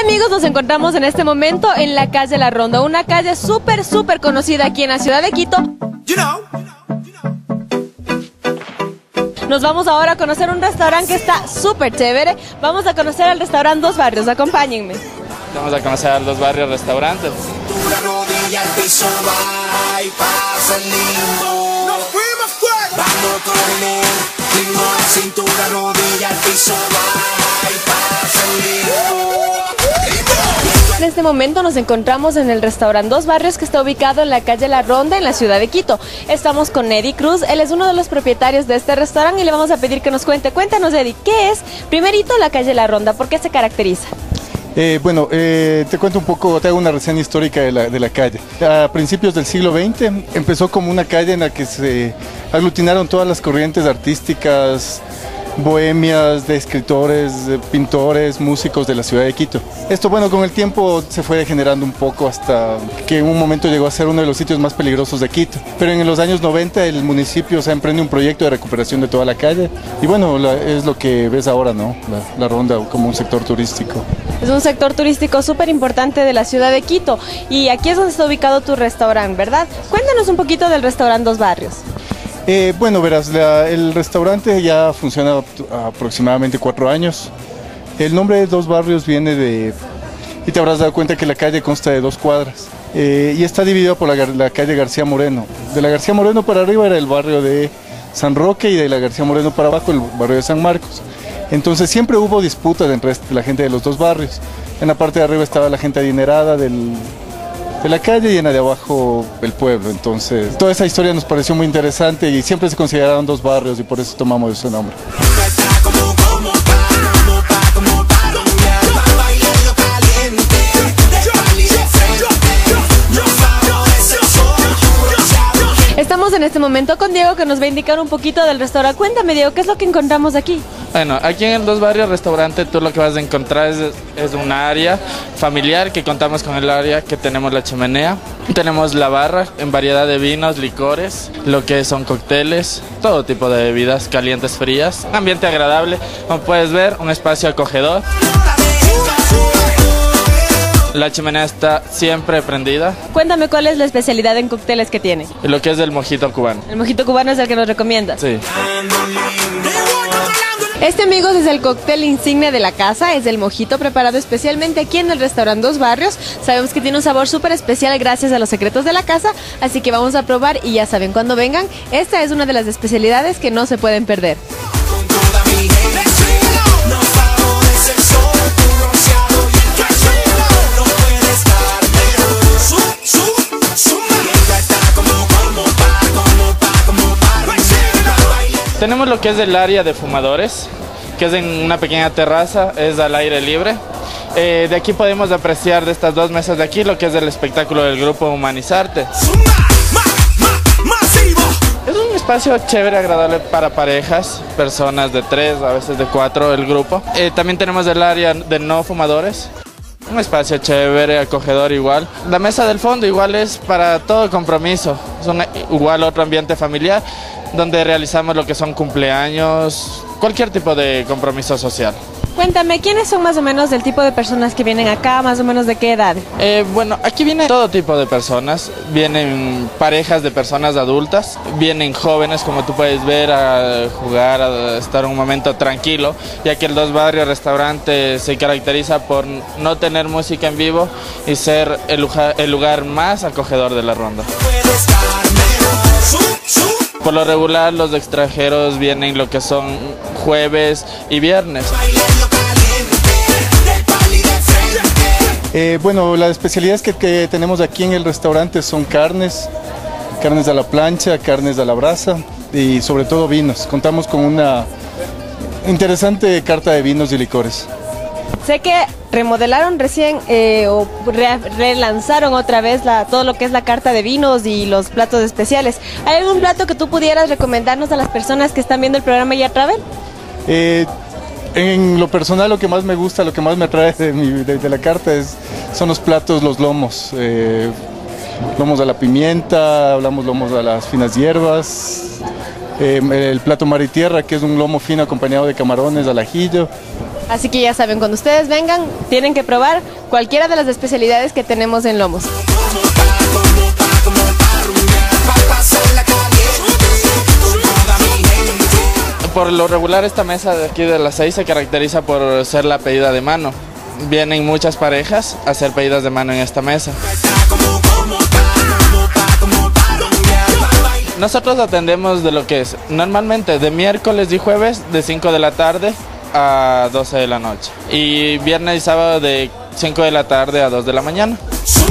amigos, nos encontramos en este momento en la calle La Ronda, una calle súper conocida aquí en la ciudad de Quito. Nos vamos ahora a conocer un restaurante que está súper chévere. Vamos a conocer el restaurante Dos Barrios, acompáñenme. Vamos a conocer a Dos Barrios Restaurantes. En este momento nos encontramos en el restaurante Dos Barrios, que está ubicado en la calle La Ronda, en la ciudad de Quito. Estamos con Eddie Cruz, él es uno de los propietarios de este restaurante y le vamos a pedir que nos cuente. Cuéntanos, Eddie, ¿qué es primerito la calle La Ronda? ¿Por qué se caracteriza? Te cuento un poco, te hago una reseña histórica de la calle. A principios del siglo XX empezó como una calle en la que se aglutinaron todas las corrientes artísticas, bohemias, de escritores, de pintores, músicos de la ciudad de Quito. Esto, con el tiempo se fue degenerando un poco hasta que en un momento llegó a ser uno de los sitios más peligrosos de Quito. Pero en los años 90 el municipio se emprende un proyecto de recuperación de toda la calle y es lo que ves ahora, ¿no? La Ronda como un sector turístisto. Es un sector turístico súper importante de la ciudad de Quito y aquí es donde está ubicado tu restaurante, ¿verdad? Cuéntanos un poquito del restaurante Dos Barrios. Verás, el restaurante ya funciona aproximadamente 4 años. El nombre de Dos Barrios viene y te habrás dado cuenta que la calle consta de 2 cuadras y está dividida por la calle García Moreno. De la García Moreno para arriba era el barrio de San Roque y de la García Moreno para abajo el barrio de San Marcos. Entonces siempre hubo disputas entre la gente de los 2 barrios. En la parte de arriba estaba la gente adinerada de la calle y en la de abajo el pueblo. Entonces toda esa historia nos pareció muy interesante y siempre se consideraron 2 barrios y por eso tomamos ese nombre. Estamos en este momento con Diego, que nos va a indicar un poquito del restaurante. Cuéntame, Diego, ¿qué es lo que encontramos aquí? Bueno, aquí en el Dos Barrios Restaurante tú lo que vas a encontrar es un área familiar, que contamos con el área que tenemos la chimenea. Tenemos la barra en variedad de vinos, licores, lo que son cócteles, todo tipo de bebidas calientes, frías. Un ambiente agradable, como puedes ver, un espacio acogedor. La chimenea está siempre prendida. Cuéntame cuál es la especialidad en cócteles que tiene. Y lo que es el mojito cubano. El mojito cubano es el que nos recomiendas. Sí. Este, amigos, es el cóctel insignia de la casa, es el mojito preparado especialmente aquí en el restaurante Dos Barrios. Sabemos que tiene un sabor súper especial gracias a los secretos de la casa, así que vamos a probar y ya saben, cuando vengan, esta es una de las especialidades que no se pueden perder. Tenemos lo que es el área de fumadores, que es en una pequeña terraza, es al aire libre. De aquí podemos apreciar de estas 2 mesas de aquí lo que es el espectáculo del grupo Humanizarte. Es un espacio chévere, agradable para parejas, personas de 3, a veces de 4 el grupo. También tenemos el área de no fumadores. Un espacio chévere, acogedor igual. La mesa del fondo igual es para todo compromiso. Es igual otro ambiente familiar donde realizamos lo que son cumpleaños, cualquier tipo de compromiso social. Cuéntame, ¿quiénes son más o menos del tipo de personas que vienen acá, más o menos de qué edad? Aquí viene todo tipo de personas, vienen parejas de personas adultas, vienen jóvenes, como tú puedes ver, a jugar, a estar un momento tranquilo, ya que el Dos Barrios Restaurante se caracteriza por no tener música en vivo y ser el lugar más acogedor de la Ronda. Por lo regular los extranjeros vienen lo que son jueves y viernes. Las especialidades que tenemos aquí en el restaurante son carnes a la plancha, carnes a la brasa y sobre todo vinos. Contamos con una interesante carta de vinos y licores. Sé que remodelaron recién o relanzaron otra vez todo lo que es la carta de vinos y los platos especiales. ¿Hay algún plato que tú pudieras recomendarnos a las personas que están viendo el programa Ya Travel? En lo personal, lo que más me gusta, lo que más me atrae de la carta son los platos, los lomos. Lomos a la pimienta, hablamos lomos a las finas hierbas, el plato mar y tierra, que es un lomo fino acompañado de camarones al ajillo. Así que ya saben, cuando ustedes vengan, tienen que probar cualquiera de las especialidades que tenemos en lomos. Por lo regular esta mesa de aquí de las 6 se caracteriza por ser la pedida de mano. Vienen muchas parejas a hacer pedidas de mano en esta mesa. Nosotros atendemos de lo que es normalmente de miércoles y jueves de 5 de la tarde a 12 de la noche. Y viernes y sábado de 5 de la tarde a 2 de la mañana.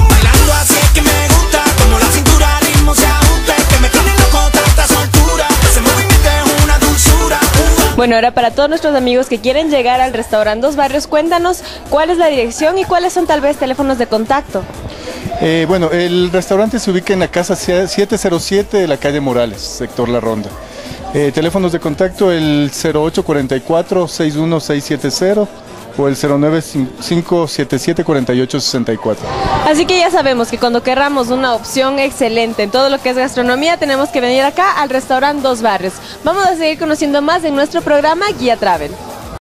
Bueno, ahora para todos nuestros amigos que quieren llegar al restaurante Dos Barrios, cuéntanos cuál es la dirección y cuáles son tal vez teléfonos de contacto. Bueno, el restaurante se ubica en la casa 707 de la calle Morales, sector La Ronda. Teléfonos de contacto el 0844-61670 o el 095774864. Así que ya sabemos que cuando querramos una opción excelente en todo lo que es gastronomía, tenemos que venir acá al restaurante Dos Barrios. Vamos a seguir conociendo más en nuestro programa Guía Travel.